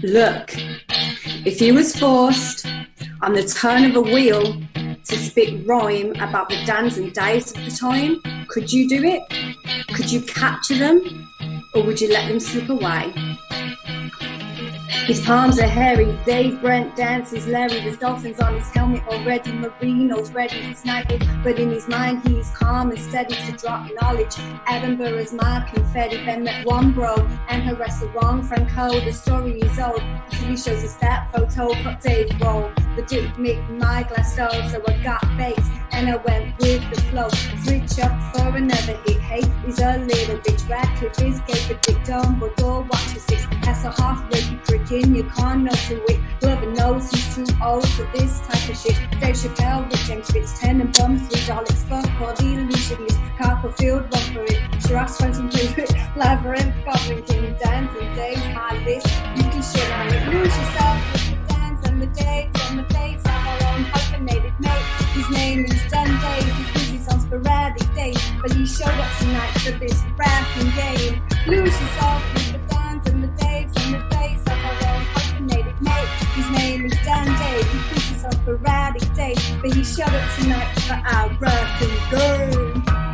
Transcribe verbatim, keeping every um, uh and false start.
Look, if you was forced on the turn of a wheel to spit rhyme about the Dans and Daves of the time, could you do it? Could you capture them? Or would you let them slip away? His palms are hairy, Dave Brent dances Larry. There's dolphins on his helmet already, Marino's ready, he's naked, but in his mind he's calm and steady to drop knowledge. Edinburgh's Mark confetti, Ben met one bro, and her rest the wrong Franco. The story is old, the city shows us that photo, got Dave roll, but didn't make my glass stole, so I got baked, and I went with the flow. Switch up for another hit, hey, he's a little bitch, Radcliffe is gay, but Dick Dumbledore watches six, that's a half-rapey prick. You can't know to it. Whoever knows he's too old for this type of shit. Dave Chappelle with James Fitz, ten and bum, three dollars. Fuck all the illusionists. Copperfield, run for it. Shiraz, friends and plays with Labyrinth, Goblin King, Dans and Daves, high list. You can shit on it. Lose yourself with the Dans and the Daves and the face of our own hyphenated mate. His name is Dan Dave because he's on sporadic days, but he showed up tonight for this rapping game. Lose yourself with the Dans and the Daves and the face of our own hyphenated mate. His name is Dan Dave because he's on sporadic days, but he showed up tonight for our rapping game.